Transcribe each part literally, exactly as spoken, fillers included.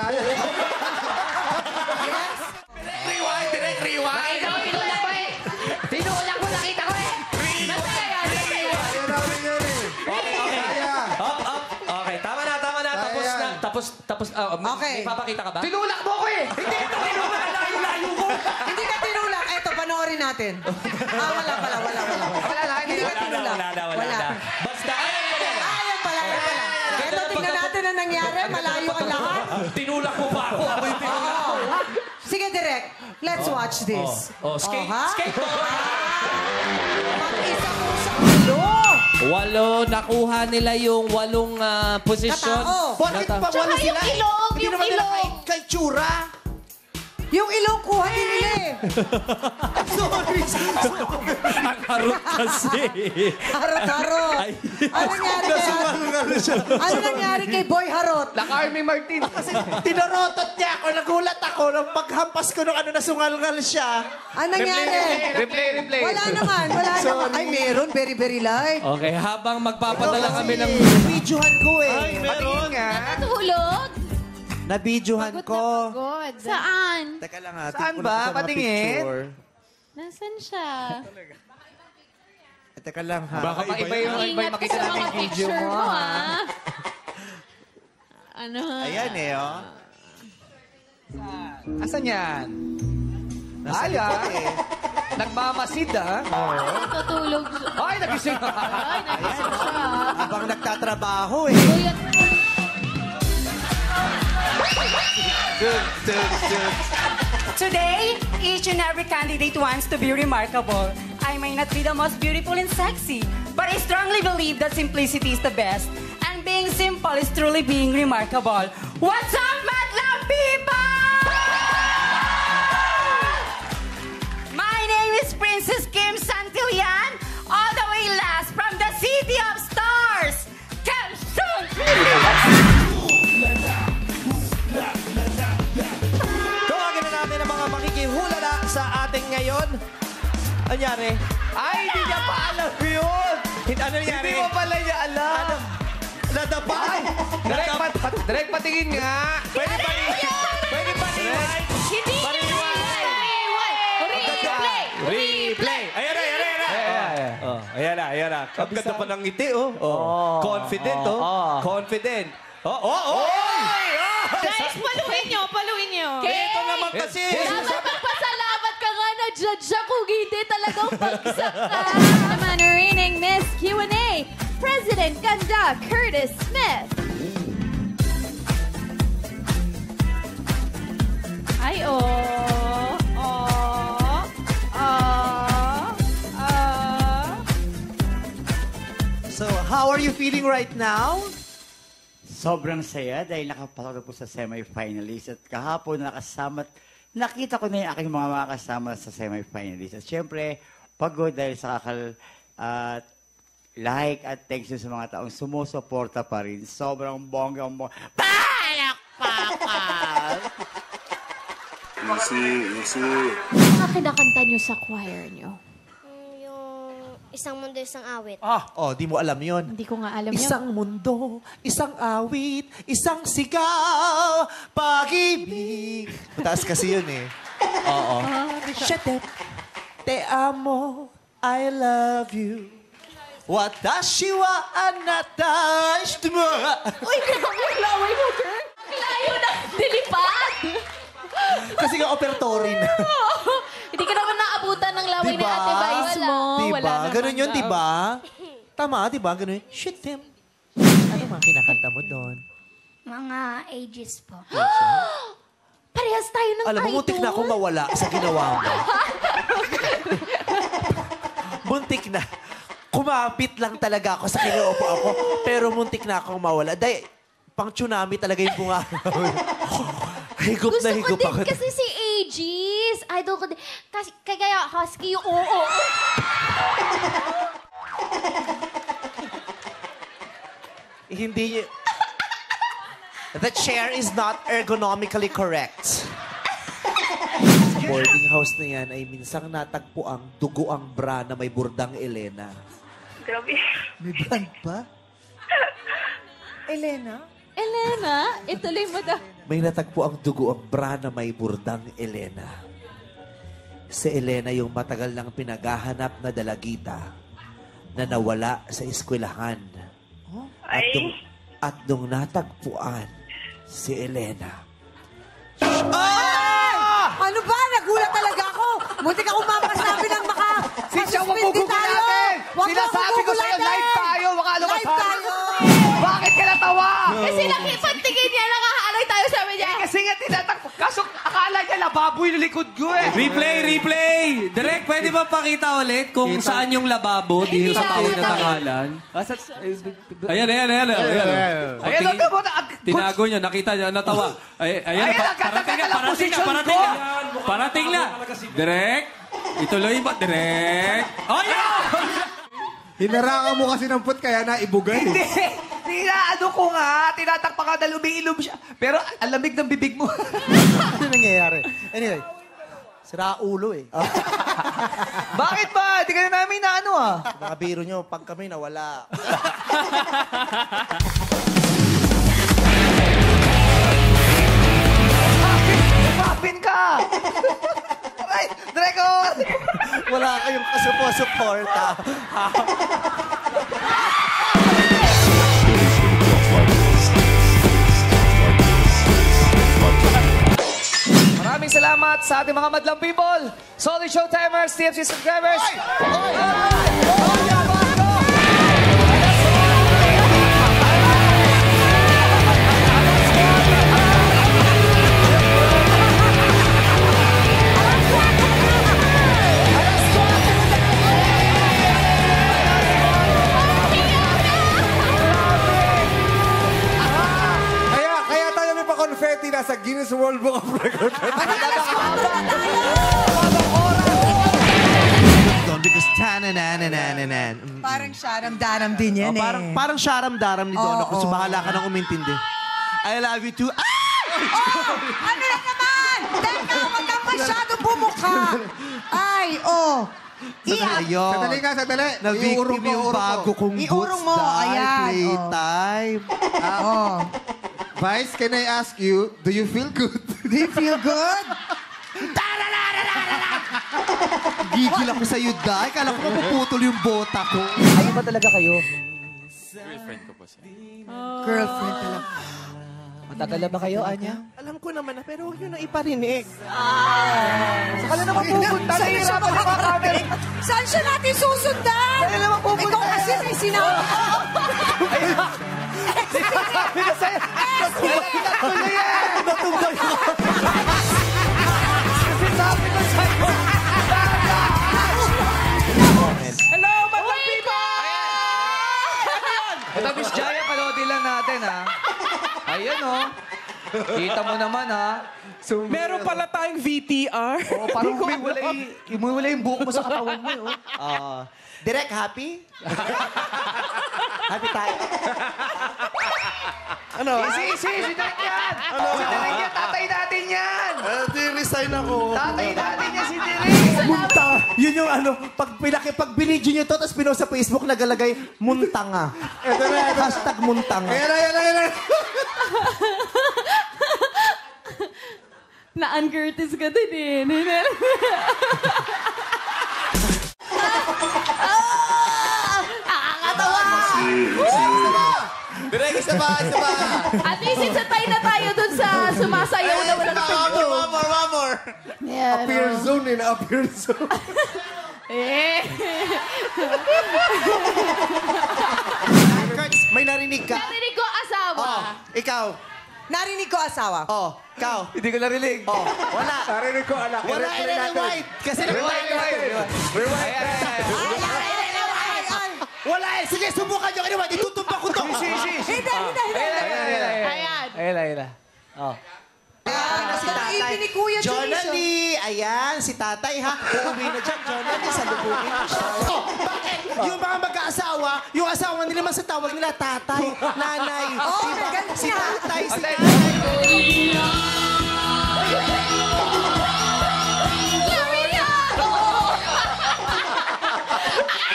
yan. Yes? Rewind, direct rewind. Ikaw, tinulak ko eh. Tinulak ko, nakita ko eh. Masaya yan, masaya. Kaya namin yan eh. Okay, okay. Kaya. Up, up. Okay, tama na, tama na. Tapos Kaya. na. Tapos, tapos, ah, may- Okay. may papakita ka ba? Tinulak mo ko eh. Hindi ito tinulak. Layo-layo ko. Hindi ka tinulak. Eto, panoorin natin. Ah, wala pala, wala, wala. Wala lang, Hindi ka Wala na, tinulak. wala na, wala na. Basta, ayan pa rin. Ayan pala, ayan pala. Eto, tingnan natin ang nangyari. Malayo ang lahat. Tinulak mo pa ako. Ako yung tinulak ko. Sige, direct. Let's watch this. Oh, skate, ha? skateboard. Mag-isa ko sa ulo. Walo, nakuha nila yung walong ah, posisyon. Katao. Bakit pa Tsaka wala sila? yung ilong, Hindi yung naman nila ilong. kay, kay Chura. Yung ilong kuha din nila eh. Sorry. Ang harot kasi. Harot-harot. Ay. Ano nangyari kay... Ano nangyari kay Boy Harot? Naka-Army Martin. Kasi tinorotot niya ako. Nagulat ako nung paghampas ko nung ano na sungal-ngal siya. Ano nangyari? Replay, replay. Wala naman, wala naman. Ay, meron. Very, very light. Okay, habang magpapadala kami ng... Nabidyohan ko eh. Ay, meron. Natulog? Nabidyohan ko. God. Saan? Teka lang ha. Saan tingnan ko ba? sa mga Patingin. picture. Nasaan siya? Eh, Teka lang ha. Baka pa iba yung iba Ingat yung ka makita sa namin mga video picture mo. mo, ah. Ano? Ayan eh, oh. Asan yan? Nasa Ay, likod ah. eh. Nagmamasid ah. Natutulog. Ay, nagising. Ay, nagising siya. Habang nagtatrabaho eh. Uy, at... Today, each and every candidate wants to be remarkable. I may not be the most beautiful and sexy, but I strongly believe that simplicity is the best. And being simple is truly being remarkable. What's up, Madlang people? My name is Princess Kim Santillan, all the way last from the City of Stars. Quezon City! Tawagin na natin ang mga makikihulala sa ating ngayon. Anyari? Ay, hindi niya pa alam yun. Ano nangyari? Hindi mo pala niya alam. Ano? Nadapa? Direct, pat, pat, direct patingin nga. Pwede pa rin. Pwede pa rin. Hindi na replay. Replay! Ayan na, ayan na, ayan na. Oh, ayan na, ayan na. Ang ganda pa ng ngiti, oh. oh. Confident, oh. oh. Confident. Oh, oh, oh! Guys, paluin nyo, paluin nyo. Ito naman kasi. Dapat magpasalamat ka nga na judge siya kung hindi talagang pagsak ka. Naman reigning Miss Q and A, President Ganda Curtis Smith. Ay, oh. Oh. Oh. Oh. So, how are you feeling right now? Sobrang saya dahil nakapasok na po sa semi-finalist at kahapon nakasama, nakita ko na yung aking mga mga kasama sa semi-finalist. At syempre, pagod dahil sa kakal at like at thanks you sa mga taong sumusuporta pa rin. Sobrang bonggang-bongga. Palakpakan! Easy, easy. Mga kinakanta nyo sa choir nyo? Yung isang mundo, isang awit. Ah, oh, di mo alam yon. Hindi ko nga alam yun. Isang mundo, isang awit, isang sigaw, pag-ibig. Mataas kasi yun eh. Oo. Shete, te amo, I love you. Watashi wa anata shituma. Uy, grabe, laway mo, girl. Ang layo na dilipad. Kasi nga operatory na. Hindi ka naman naabutan ng laway Diba? na ate Vice mo. Wala Diba? naman Ganun yun, daw. diba? Tama, diba? Ganun yun. Shit him. Ano mga kinakanta mo doon? Mga ages po. Parehas tayo ng Alam mo, idol. muntik na akong mawala sa ginawa mo. Muntik na. Kumapit lang talaga ako sa kinuupo ako. Pero muntik na akong mawala. Dahil, pang tsunami talaga yung bunga. Higup Gusto na ko higup din ako. kasi si Aegis. Idol ko din. Kasi, kaya husky yung oo. Hindi... The chair is not ergonomically correct. Sa boarding house na yan ay minsang natagpo ang dugo ang bra na may burdang Elena. Grabe. May brand pa? Elena? Elena, ituloy mo daw. May natagpo ang dugo ang bra na may burdang Elena. Si Elena yung matagal nang pinaghahanap na dalagita na nawala sa eskwelahan. At nung, at nung natagpuan si Elena. Ano ba? Nagulat talaga ako. Muntik ako mapakasabi ng maka... Siya, wag mo gugulatin! Sinasabi ko sa'yo, live tayo! Baka ano Live tayo! Bakit ka natawa? Kasi nakipagtingin niya, nakahaalay tayo sabi niya. Kasi nga tinatakbo. Kaso akala niya lababo yung likod ko eh. Replay, replay! Direk, pwede ba pakita ulit kung saan yung lababo dito sa tawag na tangalan? Ayan, ayan, ayan. Ayan, Ayan, Tingin- ano mo na? Tinago niya, nakita niya, natawa. Ay, ayan, Ayan, pa- ang ganda parating na, ng parating na, posisyon parating ko. na. Parating na. Direk, ituloy ba? Direk. Oh, yeah! Hinarangan mo kasi ng put kaya naibugay. Hindi. Tinaano ko nga. Tinatakpa ka dahil umiinom siya. Pero ang lamig ng bibig mo. Ano nangyayari? Anyway, sira ulo eh. Bakit ba? Hindi ka na namin na ano ah. Mga biro nyo, pag kami nawala. Muffin ka! Aray, Dragon! Wala kayong kasupo-suporta. Maraming salamat sa ating mga madlang people. Solid Showtimers, T F C subscribers. Kaya, kaya tayo may pa-confetti na sa Guinness World Book of Records. Because tananananan. Parang sharam-daram din yan Oh, parang, eh. parang sharam-daram ni Dono. Oo, Kung oo. bahala ka nang umintindi. I love you too. Ah! Ano na naman? Teka, huwag kang masyadong bumukha. Ay, oh. Iya. Ayun. Sandali ka, sandali. Na victim Iurong ko, yung iurong ko. bago kong Iurong boots mo, dahil ayan, playtime. Oh. Vice, can I ask you, do you feel good? Do you feel good? Gigil ako sa'yo, Day. Kala ko mapuputol yung bota ko. Ano ba talaga kayo? Girlfriend talaga. Matagal na ba kayo, Anya? Alam ko naman na, pero huwag nyo na iparinig. Saka na naman pupunta. Saan siya Nahihirapan na mga camera. Saan siya natin susundan? Saan naman pupunta? Ikaw kasi may sinabi. Sinasabi na sa'yo. Natuloy eh. Natumbay ako. Sinasabi na sa'yo. Hello, madlang people! Ito, Miss Jaya, panoodin lang natin, ha? Ayan, oh. Kita mo naman, ha? Meron pala tayong V T R. Oh, parang umiwalay, umiwalay yung buhok mo sa katawan mo, eh, oh. Uh, Direk, happy? Happy tayo. Ano? Si, si, si Direk yan! Si Direk yan, tatay natin yan! Uh, di-resign ako. Tatay natin yan, si Direk! Muntang. Yun yung ano, pag, pinaki, pag binidyo nyo to, tapos pinost sa Facebook, nagalagay, muntanga. Ito na, ito. Hashtag muntanga. Ayan na, ayan na, ayan na. Na-Curtis ka din eh. Direk, isa ba, isa ba? At least it's a tie na tayo dun sa sumasayaw na walang One pinto. more, one more, one more. Yan, Appear oh. zone eh, na-appear zone. Eh. Kurtz, may narinig ka? Narinig ko asawa. Oh, ikaw. Narinig ko asawa. Oh, ikaw. Hindi ko narinig. Oh, wala. Narinig ko, anak. Wala, I-replay natin. i-rewind. Kasi Rewind, rewind, rewind. Rewind. wala eh. Sige, subukan nyo. Rewind. Itutumpak ko to. Hindi, hindi, hindi. Ayan. Ayun, ayun. Oh. Ayan, Si ang tatay. ibig ni Kuya Junicio. Jonalie. Ayan, si tatay ha. Uuwi na dyan, Jonalie. Salubungin mo siya. Oh, bakit? Yung mga mag-aasawa, yung asawa nila naman sa tawag nila, tatay, nanay. Oh, diba? ganda Si niya. tatay, si Okay. nanay.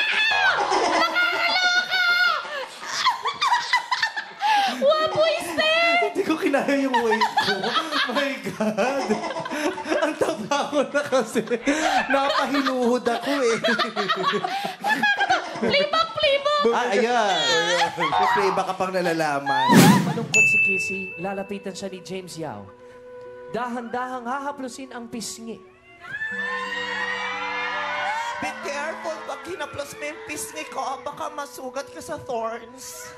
Wapo este! kasi napahinuhod ako eh. Playback, playback! Ah, ayan. May playback ka pang nalalaman. Malungkot si Kissy, lalapitan siya ni James Yao. Dahan-dahang hahaplusin ang pisngi. Be careful pag hinaplos mo yung pisngi ko, baka masugat ka sa thorns.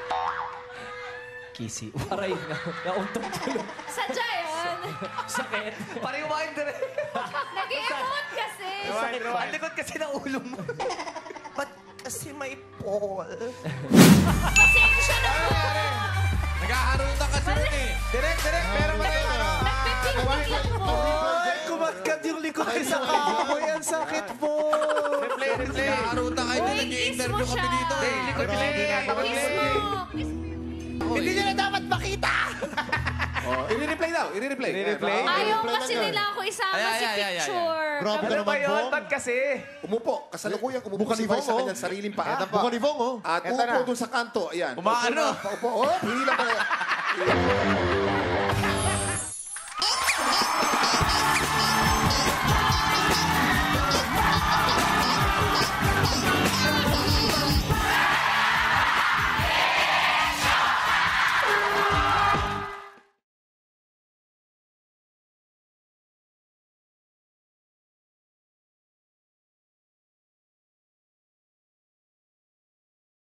Kissy, waray na. Nauntong tulo. Sadya yan. Sakit. Parang umain din eh. Nag-i-emote kasi. Ang likod kasi ng ulo mo. Ba't kasi may Paul? Pasensya na po. Nag-aaruta kasi rin eh. Direct, direct. Pero ba tayo ano? Nagpipintik lang po. Ay, kumatkat yung likod ko sa kahoy. Ang sakit po. Replay, replay. Nag-aaruta kayo Uy, na kiss mo nag-i-interview kami siya. dito eh. Likod play. Kiss mo. Kiss Hindi nyo na dapat makita. Oh, i-replay daw, i-replay. I-replay? Ayaw kasi nila ako isama Ay, ay, si ay, ay, ay. picture. Grabe ka Ano naman, ba yun? Bong. Ba't kasi? Umupo. Kasalukuyang umupo Bukan si ni Vice Bong, sa oh. kanyang sariling paa. Bukan ni Bong, oh. At upo doon sa kanto. Ayan. Umaano? Upo, upo. Oh, hila pa.